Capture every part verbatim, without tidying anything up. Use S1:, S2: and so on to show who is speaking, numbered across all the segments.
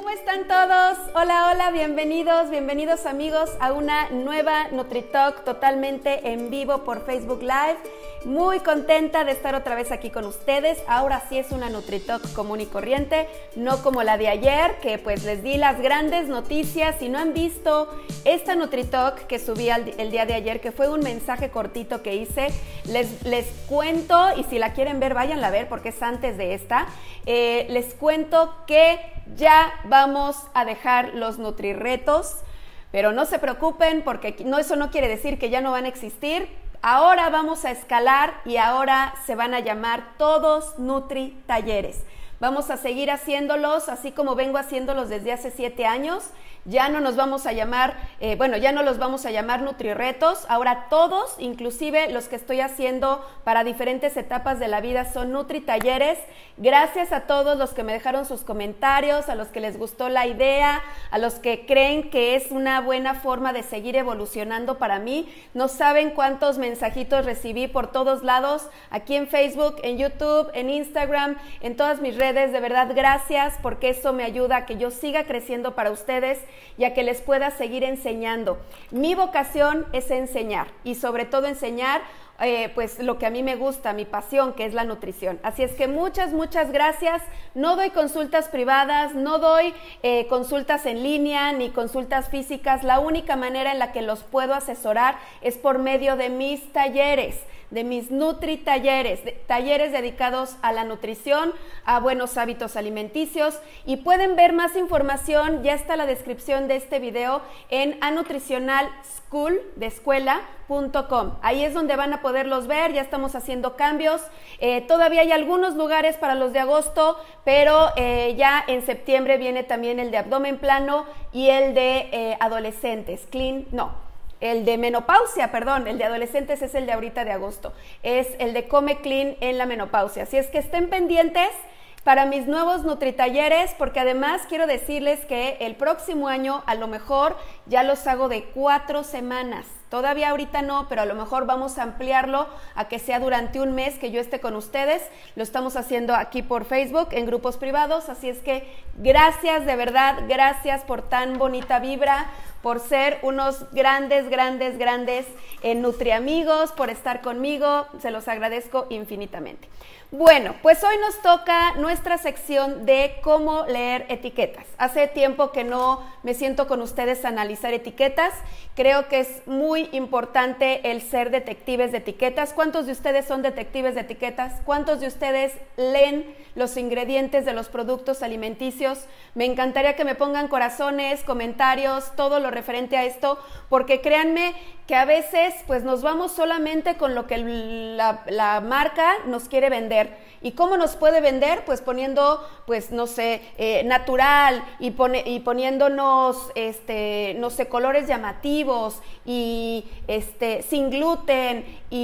S1: ¿Cómo están todos? Hola, hola, bienvenidos, bienvenidos amigos a una nueva NutriTalk totalmente en vivo por Facebook Live. Muy contenta de estar otra vez aquí con ustedes. Ahora sí es una NutriTalk común y corriente, no como la de ayer, que pues les di las grandes noticias. Si no han visto esta NutriTalk que subí el día de ayer, que fue un mensaje cortito que hice, les, les cuento, y si la quieren ver, váyanla a ver porque es antes de esta. Eh, les cuento que ya vamos a dejar los NutriRetos, pero no se preocupen porque no, eso no quiere decir que ya no van a existir. Ahora vamos a escalar y ahora se van a llamar todos Nutri Talleres. Vamos a seguir haciéndolos así como vengo haciéndolos desde hace siete años. Ya no nos vamos a llamar, eh, bueno, ya no los vamos a llamar NutriRetos. Ahora todos, inclusive los que estoy haciendo para diferentes etapas de la vida, son Nutri Talleres. Gracias a todos los que me dejaron sus comentarios, a los que les gustó la idea, a los que creen que es una buena forma de seguir evolucionando para mí. No saben cuántos mensajitos recibí por todos lados, aquí en Facebook, en YouTube, en Instagram, en todas mis redes. De verdad, gracias, porque eso me ayuda a que yo siga creciendo para ustedes y a que les pueda seguir enseñando. Mi vocación es enseñar y sobre todo enseñar Eh, pues lo que a mí me gusta, mi pasión, que es la nutrición. Así es que muchas, muchas gracias. No doy consultas privadas, no doy eh, consultas en línea ni consultas físicas. La única manera en la que los puedo asesorar es por medio de mis talleres, de mis Nutri Talleres, de, talleres dedicados a la nutrición, a buenos hábitos alimenticios, y pueden ver más información, ya está la descripción de este video en anutricionalschool de escuela punto com. Ahí es donde van a poderlos ver. Ya estamos haciendo cambios, eh, todavía hay algunos lugares para los de agosto, pero eh, ya en septiembre viene también el de abdomen plano y el de eh, adolescentes, clean, no, el de menopausia, perdón, el de adolescentes es el de ahorita de agosto, es el de Come Clean en la menopausia. Así es que estén pendientes para mis nuevos NutriTalleres, porque además quiero decirles que el próximo año a lo mejor ya los hago de cuatro semanas. Todavía ahorita no, pero a lo mejor vamos a ampliarlo a que sea durante un mes que yo esté con ustedes. Lo estamos haciendo aquí por Facebook, en grupos privados, así es que gracias, de verdad, gracias por tan bonita vibra, por ser unos grandes, grandes, grandes eh, NutriAmigos, por estar conmigo, se los agradezco infinitamente. Bueno, pues hoy nos toca nuestra sección de cómo leer etiquetas. Hace tiempo que no me siento con ustedes a analizar etiquetas. Creo que es muy importante el ser detectives de etiquetas. ¿Cuántos de ustedes son detectives de etiquetas? ¿Cuántos de ustedes leen los ingredientes de los productos alimenticios? Me encantaría que me pongan corazones, comentarios, todo lo referente a esto, porque créanme que a veces pues nos vamos solamente con lo que la, la marca nos quiere vender. ¿Y cómo nos puede vender? Pues poniendo, pues no sé, eh, natural y, pone, y poniéndonos, este, no sé, colores llamativos y este, sin gluten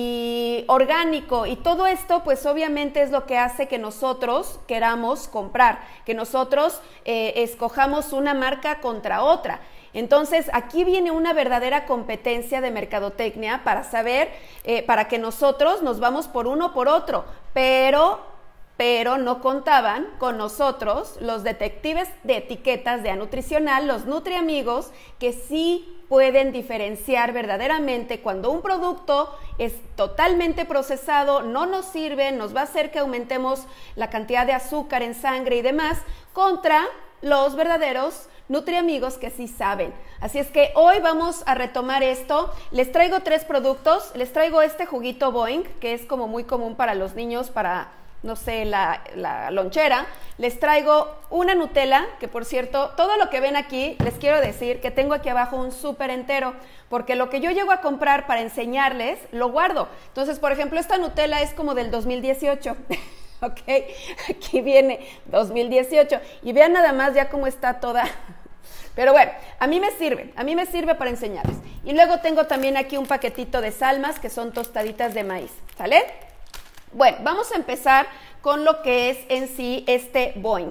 S1: y orgánico, y todo esto pues obviamente es lo que hace que nosotros queramos comprar, que nosotros eh, escojamos una marca contra otra. Entonces, aquí viene una verdadera competencia de mercadotecnia para saber, eh, para que nosotros nos vamos por uno o por otro, pero, pero no contaban con nosotros, los detectives de etiquetas de Anutricional, los NutriAmigos, que sí pueden diferenciar verdaderamente cuando un producto es totalmente procesado, no nos sirve, nos va a hacer que aumentemos la cantidad de azúcar en sangre y demás, contra los verdaderos NutriAmigos que sí saben. Así es que hoy vamos a retomar esto. Les traigo tres productos. Les traigo este juguito Boing, que es como muy común para los niños, para, no sé, la, la lonchera. Les traigo una Nutella, que por cierto, todo lo que ven aquí, les quiero decir que tengo aquí abajo un súper entero, porque lo que yo llego a comprar para enseñarles, lo guardo. Entonces, por ejemplo, esta Nutella es como del dos mil dieciocho. Ok, aquí viene dos mil dieciocho y vean nada más ya cómo está toda, pero bueno, a mí me sirve, a mí me sirve para enseñarles. Y luego tengo también aquí un paquetito de salmas que son tostaditas de maíz, ¿sale? Bueno, vamos a empezar con lo que es en sí este Boing.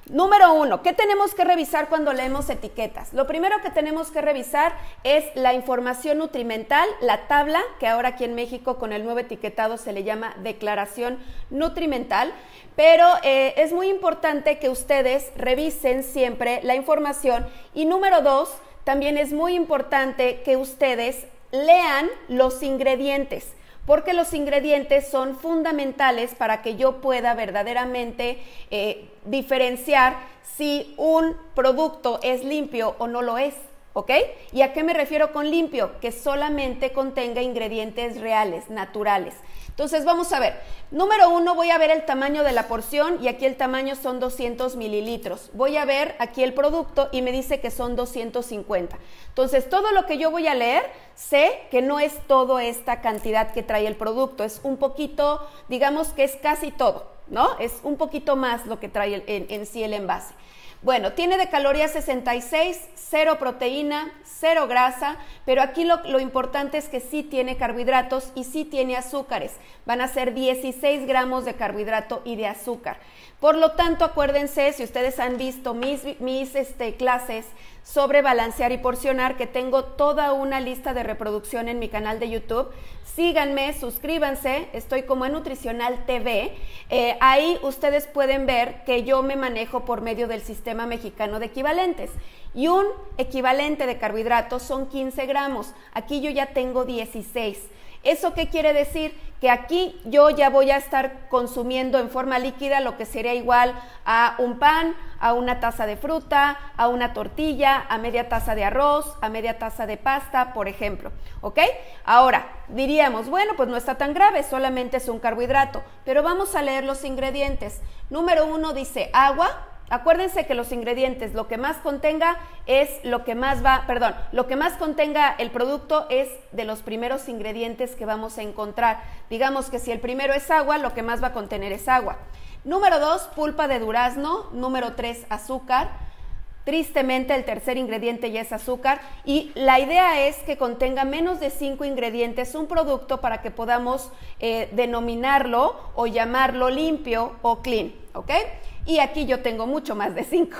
S1: Número uno, ¿qué tenemos que revisar cuando leemos etiquetas? Lo primero que tenemos que revisar es la información nutrimental, la tabla, que ahora aquí en México con el nuevo etiquetado se le llama declaración nutrimental, pero eh, es muy importante que ustedes revisen siempre la información. Y número dos, también es muy importante que ustedes lean los ingredientes, porque los ingredientes son fundamentales para que yo pueda verdaderamente eh, diferenciar si un producto es limpio o no lo es, ¿ok? ¿Y a qué me refiero con limpio? Que solamente contenga ingredientes reales, naturales. Entonces vamos a ver, número uno, voy a ver el tamaño de la porción y aquí el tamaño son doscientos mililitros. Voy a ver aquí el producto y me dice que son doscientos cincuenta. Entonces todo lo que yo voy a leer, sé que no es toda esta cantidad que trae el producto, es un poquito, digamos que es casi todo, ¿no? Es un poquito más lo que trae el, en, en sí el envase. Bueno, tiene de calorías sesenta y seis, cero proteína, cero grasa, pero aquí lo, lo importante es que sí tiene carbohidratos y sí tiene azúcares. Van a ser dieciséis gramos de carbohidrato y de azúcar. Por lo tanto, acuérdense, si ustedes han visto mis, mis este, clases sobre balancear y porcionar, que tengo toda una lista de reproducción en mi canal de YouTube, síganme, suscríbanse, estoy como en Nutricional T V, eh, ahí ustedes pueden ver que yo me manejo por medio del Sistema Mexicano de Equivalentes, y un equivalente de carbohidratos son quince gramos, aquí yo ya tengo dieciséis. ¿Eso qué quiere decir? Que aquí yo ya voy a estar consumiendo en forma líquida lo que sería igual a un pan, a una taza de fruta, a una tortilla, a media taza de arroz, a media taza de pasta, por ejemplo, ¿ok? Ahora, diríamos, bueno, pues no está tan grave, solamente es un carbohidrato, pero vamos a leer los ingredientes. Número uno dice agua. Acuérdense que los ingredientes, lo que más contenga es lo que más va, perdón, lo que más contenga el producto es de los primeros ingredientes que vamos a encontrar. Digamos que si el primero es agua, lo que más va a contener es agua. Número dos, pulpa de durazno. Número tres, azúcar. Tristemente, el tercer ingrediente ya es azúcar y la idea es que contenga menos de cinco ingredientes un producto para que podamos eh, denominarlo o llamarlo limpio o clean, ¿ok? Y aquí yo tengo mucho más de cinco.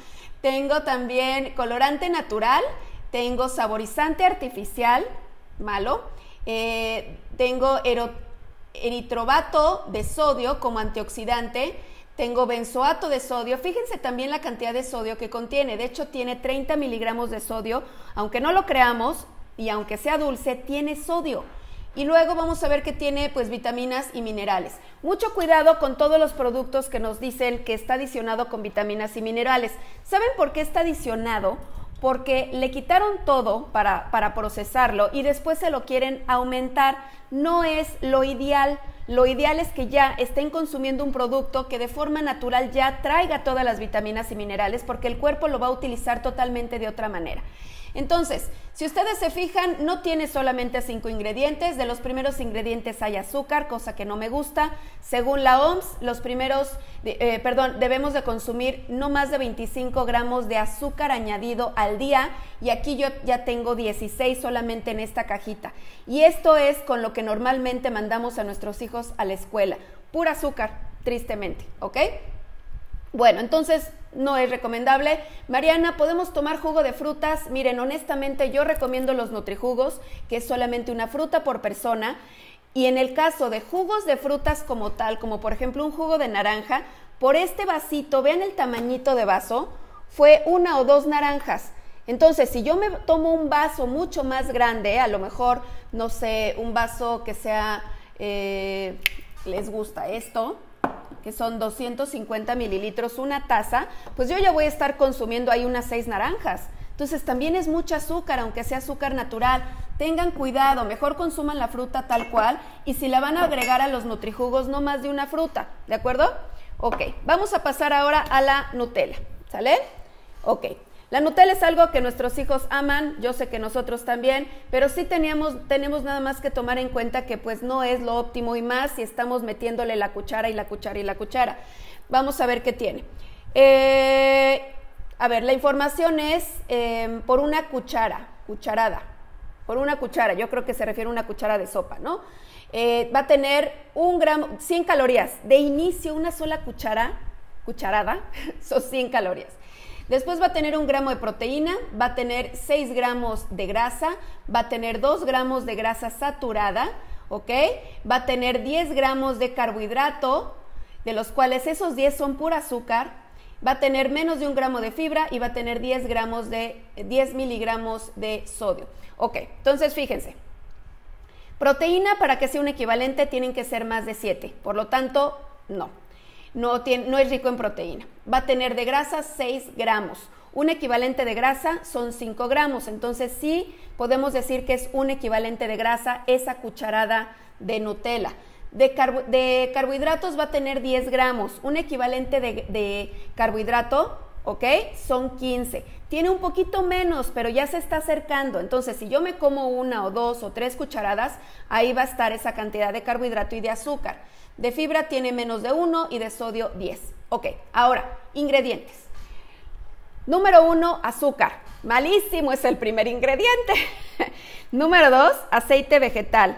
S1: Tengo también colorante natural, tengo saborizante artificial, malo, eh, tengo eritrovato de sodio como antioxidante, tengo benzoato de sodio. Fíjense también la cantidad de sodio que contiene, de hecho tiene treinta miligramos de sodio, aunque no lo creamos y aunque sea dulce, tiene sodio. Y luego vamos a ver que tiene pues vitaminas y minerales. Mucho cuidado con todos los productos que nos dicen que está adicionado con vitaminas y minerales. ¿Saben por qué está adicionado? Porque le quitaron todo para, para procesarlo y después se lo quieren aumentar. No es lo ideal. Lo ideal es que ya estén consumiendo un producto que de forma natural ya traiga todas las vitaminas y minerales, porque el cuerpo lo va a utilizar totalmente de otra manera. Entonces, si ustedes se fijan, no tiene solamente cinco ingredientes. De los primeros ingredientes hay azúcar, cosa que no me gusta. Según la O M S, los primeros, eh, perdón, debemos de consumir no más de veinticinco gramos de azúcar añadido al día, y aquí yo ya tengo dieciséis solamente en esta cajita. Y esto es con lo que normalmente mandamos a nuestros hijos a la escuela. Pura azúcar, tristemente, ¿ok? Bueno, entonces no es recomendable. Mariana, ¿podemos tomar jugo de frutas? Miren, honestamente yo recomiendo los NutriJugos, que es solamente una fruta por persona. Y en el caso de jugos de frutas como tal, como por ejemplo un jugo de naranja, por este vasito, vean el tamañito de vaso, fue una o dos naranjas. Entonces, si yo me tomo un vaso mucho más grande, a lo mejor, no sé, un vaso que sea, eh, les gusta esto, que son doscientos cincuenta mililitros, una taza, pues yo ya voy a estar consumiendo ahí unas seis naranjas. Entonces también es mucho azúcar, aunque sea azúcar natural. Tengan cuidado, mejor consuman la fruta tal cual, y si la van a agregar a los NutriJugos, no más de una fruta, ¿de acuerdo? Ok, vamos a pasar ahora a la Nutella, ¿sale? Ok. La Nutella es algo que nuestros hijos aman, yo sé que nosotros también, pero sí teníamos, tenemos nada más que tomar en cuenta que pues no es lo óptimo, y más si estamos metiéndole la cuchara y la cuchara y la cuchara. Vamos a ver qué tiene. Eh, a ver, la información es eh, por una cuchara, cucharada, por una cuchara, yo creo que se refiere a una cuchara de sopa, ¿no? Eh, va a tener un gramo, cien calorías, de inicio una sola cuchara. cucharada, son cien calorías. Después va a tener un gramo de proteína, va a tener seis gramos de grasa, va a tener dos gramos de grasa saturada, ¿ok? Va a tener diez gramos de carbohidrato, de los cuales esos diez son pura azúcar, va a tener menos de un gramo de fibra y va a tener diez gramos de, diez miligramos de sodio. Ok, entonces fíjense, proteína para que sea un equivalente tienen que ser más de siete, por lo tanto, no. No, tiene, no es rico en proteína. Va a tener de grasa seis gramos. Un equivalente de grasa son cinco gramos. Entonces sí podemos decir que es un equivalente de grasa esa cucharada de Nutella. De, carbo, de carbohidratos va a tener diez gramos. Un equivalente de, de carbohidrato, ¿ok? Son quince. Tiene un poquito menos, pero ya se está acercando. Entonces, si yo me como una o dos o tres cucharadas, ahí va a estar esa cantidad de carbohidrato y de azúcar. De fibra tiene menos de uno y de sodio diez. Ok, ahora, ingredientes. Número uno, azúcar. Malísimo es el primer ingrediente. Número dos, aceite vegetal.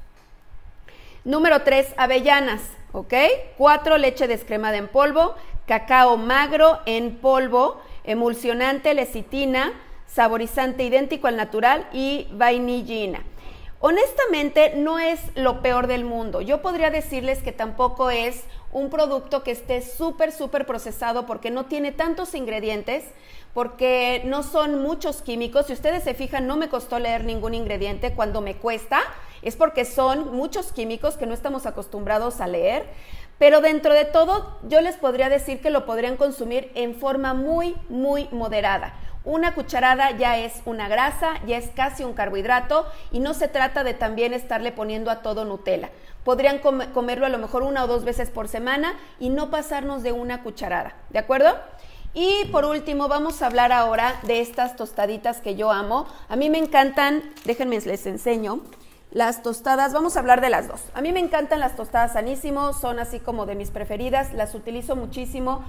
S1: Número tres, avellanas. Ok, cuatro, leche descremada en polvo, cacao magro en polvo, emulsionante, lecitina, saborizante idéntico al natural y vainillina. Honestamente, no es lo peor del mundo. Yo podría decirles que tampoco es un producto que esté súper, súper procesado porque no tiene tantos ingredientes, porque no son muchos químicos. Si ustedes se fijan, no me costó leer ningún ingrediente. Cuando me cuesta, es porque son muchos químicos que no estamos acostumbrados a leer. Pero dentro de todo, yo les podría decir que lo podrían consumir en forma muy, muy moderada. Una cucharada ya es una grasa, ya es casi un carbohidrato y no se trata de también estarle poniendo a todo Nutella. Podrían com- comerlo a lo mejor una o dos veces por semana y no pasarnos de una cucharada, ¿de acuerdo? Y por último vamos a hablar ahora de estas tostaditas que yo amo. A mí me encantan, déjenme les enseño. Las tostadas, vamos a hablar de las dos. A mí me encantan las tostadas Sanísimo, son así como de mis preferidas, las utilizo muchísimo,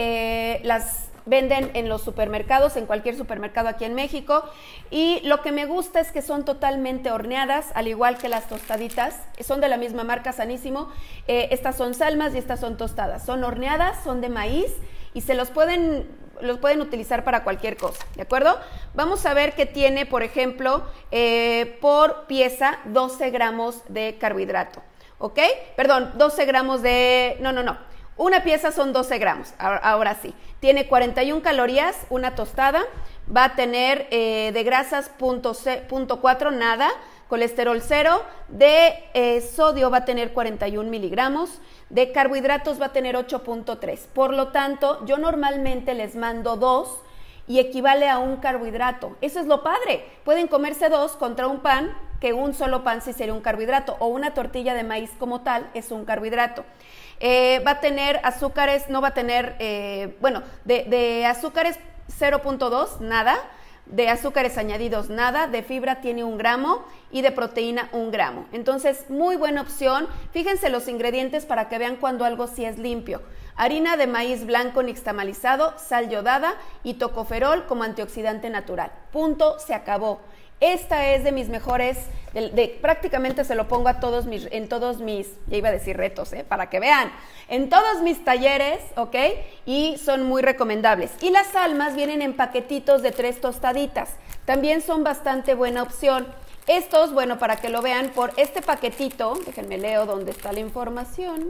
S1: eh, las venden en los supermercados, en cualquier supermercado aquí en México, y lo que me gusta es que son totalmente horneadas, al igual que las tostaditas, son de la misma marca Sanísimo. Eh, estas son salmas y estas son tostadas, son horneadas, son de maíz y se los pueden... los pueden utilizar para cualquier cosa, ¿de acuerdo? Vamos a ver que tiene, por ejemplo, eh, por pieza doce gramos de carbohidrato, ¿ok? Perdón, doce gramos de... no, no, no. Una pieza son doce gramos, ahora, ahora sí. Tiene cuarenta y una calorías, una tostada. Va a tener eh, de grasas punto cuatro, nada. Colesterol cero. De eh, sodio va a tener cuarenta y un miligramos. De carbohidratos va a tener ocho punto tres. Por lo tanto, yo normalmente les mando dos y equivale a un carbohidrato. Eso es lo padre. Pueden comerse dos contra un pan, que un solo pan sí sería un carbohidrato, o una tortilla de maíz como tal es un carbohidrato. Eh, va a tener azúcares, no va a tener, eh, bueno, de, de azúcares cero punto dos, nada. De azúcares añadidos nada, de fibra tiene un gramo y de proteína un gramo. Entonces, muy buena opción. Fíjense los ingredientes para que vean cuando algo sí es limpio. Harina de maíz blanco nixtamalizado, sal yodada y tocoferol como antioxidante natural. Punto, se acabó. Esta es de mis mejores, de, de, prácticamente se lo pongo a todos mis, en todos mis, ya iba a decir retos, ¿eh? Para que vean, en todos mis talleres, ¿ok? Y son muy recomendables. Y las salmas vienen en paquetitos de tres tostaditas, también son bastante buena opción. Estos, bueno, para que lo vean, por este paquetito, déjenme leo dónde está la información,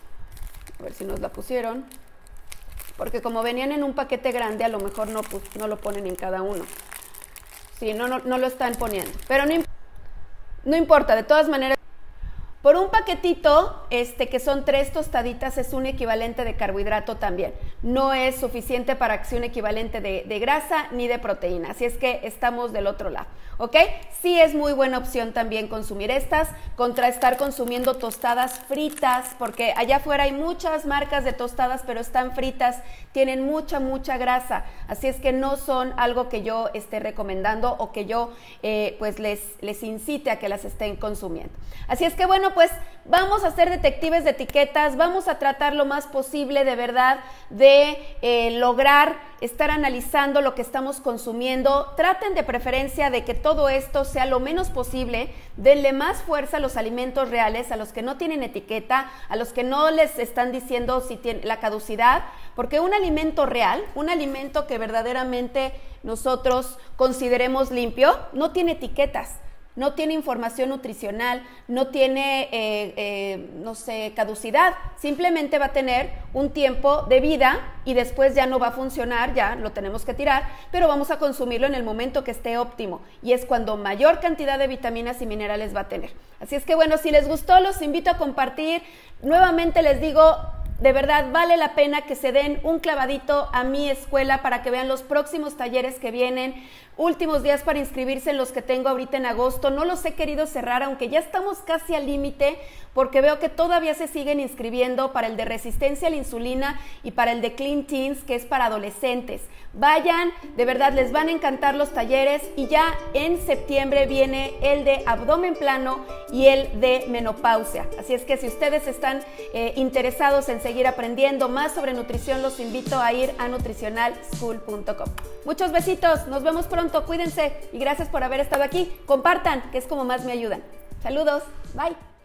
S1: a ver si nos la pusieron, porque como venían en un paquete grande, a lo mejor no, pues, no lo ponen en cada uno. Sí, no, no, no lo están poniendo, pero no, no importa, de todas maneras, por un paquetito, este, que son tres tostaditas, es un equivalente de carbohidrato también. No es suficiente para que sea un equivalente de, de grasa ni de proteína, así es que estamos del otro lado, ¿ok? Sí es muy buena opción también consumir estas, contra estar consumiendo tostadas fritas, porque allá afuera hay muchas marcas de tostadas, pero están fritas, tienen mucha, mucha grasa, así es que no son algo que yo esté recomendando o que yo eh, pues les, les incite a que las estén consumiendo. Así es que bueno, pues vamos a ser detectives de etiquetas, vamos a tratar lo más posible de verdad de eh, lograr estar analizando lo que estamos consumiendo. Traten de preferencia de que todo esto sea lo menos posible, denle más fuerza a los alimentos reales, a los que no tienen etiqueta, a los que no les están diciendo si tiene la caducidad, porque un alimento real, un alimento que verdaderamente nosotros consideremos limpio, no tiene etiquetas. No tiene información nutricional, no tiene, eh, eh, no sé, caducidad. Simplemente va a tener un tiempo de vida y después ya no va a funcionar, ya lo tenemos que tirar, pero vamos a consumirlo en el momento que esté óptimo. Y es cuando mayor cantidad de vitaminas y minerales va a tener. Así es que bueno, si les gustó, los invito a compartir. Nuevamente les digo, de verdad vale la pena que se den un clavadito a mi escuela para que vean los próximos talleres que vienen. Últimos días para inscribirse en los que tengo ahorita en agosto. No los he querido cerrar, aunque ya estamos casi al límite, porque veo que todavía se siguen inscribiendo para el de resistencia a la insulina y para el de Clean Teens, que es para adolescentes. Vayan, de verdad les van a encantar los talleres, y ya en septiembre viene el de abdomen plano y el de menopausia. Así es que si ustedes están eh, interesados en seguir aprendiendo más sobre nutrición, los invito a ir a nutricional school punto com. Muchos besitos, nos vemos pronto, cuídense y gracias por haber estado aquí. Compartan, que es como más me ayudan. Saludos, bye.